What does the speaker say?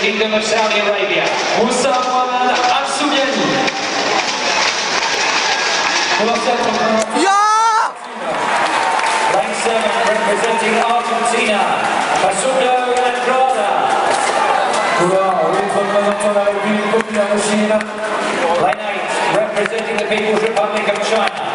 Kingdom of Saudi Arabia. Moussa Mohamed Al-Soubiani. Ja! Lane 7 representing Argentina. Facundo Andrada. Lane 8 representing the People's Republic of China.